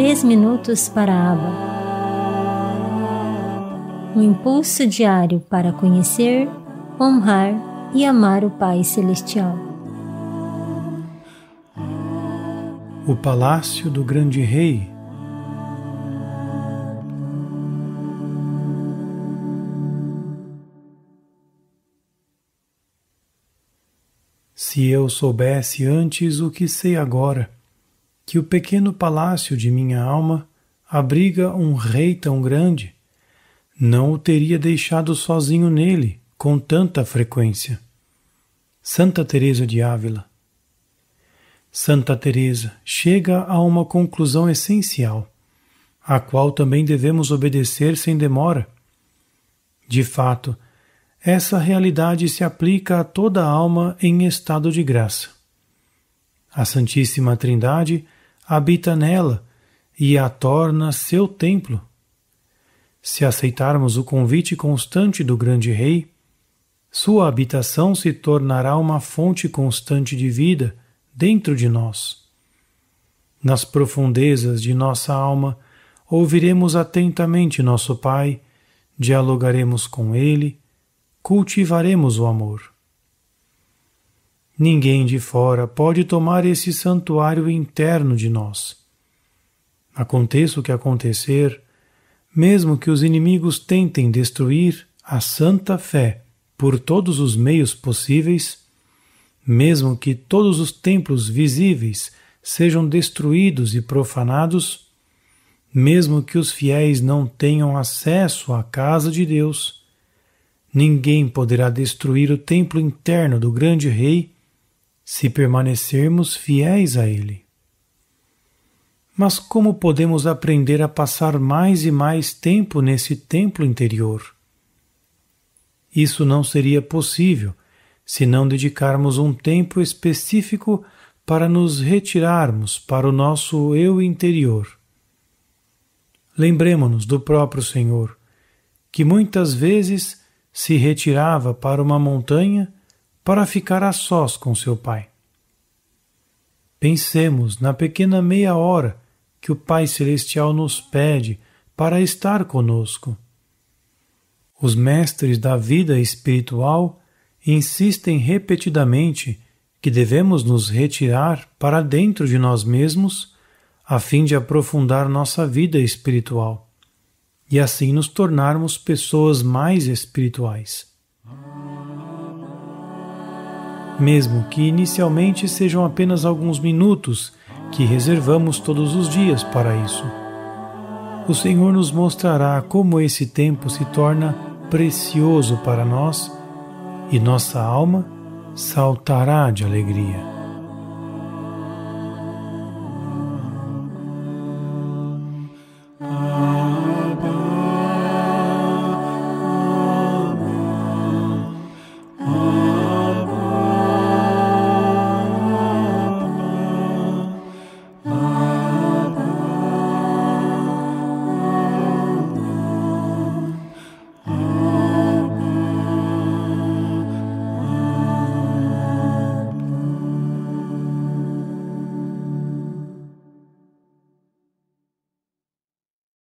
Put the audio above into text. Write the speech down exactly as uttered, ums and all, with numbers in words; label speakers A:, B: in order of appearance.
A: Três minutos para a Aba. Um impulso diário para conhecer, honrar e amar o Pai Celestial.
B: O Palácio do Grande Rei. Se eu soubesse antes o que sei agora, que o pequeno palácio de minha alma abriga um rei tão grande, não o teria deixado sozinho nele com tanta frequência. Santa Teresa de Ávila. Santa Teresa chega a uma conclusão essencial, a qual também devemos obedecer sem demora. De fato, essa realidade se aplica a toda a alma em estado de graça. A Santíssima Trindade habita nela e a torna seu templo. Se aceitarmos o convite constante do grande Rei, sua habitação se tornará uma fonte constante de vida dentro de nós. Nas profundezas de nossa alma, ouviremos atentamente nosso Pai, dialogaremos com Ele, cultivaremos o amor. Ninguém de fora pode tomar esse santuário interno de nós. Aconteça o que acontecer, mesmo que os inimigos tentem destruir a santa fé por todos os meios possíveis, mesmo que todos os templos visíveis sejam destruídos e profanados, mesmo que os fiéis não tenham acesso à casa de Deus, ninguém poderá destruir o templo interno do grande Rei se permanecermos fiéis a Ele. Mas como podemos aprender a passar mais e mais tempo nesse templo interior? Isso não seria possível se não dedicarmos um tempo específico para nos retirarmos para o nosso eu interior. Lembremo-nos do próprio Senhor, que muitas vezes se retirava para uma montanha para ficar a sós com seu Pai. Pensemos na pequena meia hora que o Pai Celestial nos pede para estar conosco. Os mestres da vida espiritual insistem repetidamente que devemos nos retirar para dentro de nós mesmos a fim de aprofundar nossa vida espiritual e assim nos tornarmos pessoas mais espirituais. Mesmo que inicialmente sejam apenas alguns minutos que reservamos todos os dias para isso, o Senhor nos mostrará como esse tempo se torna precioso para nós e nossa alma saltará de alegria.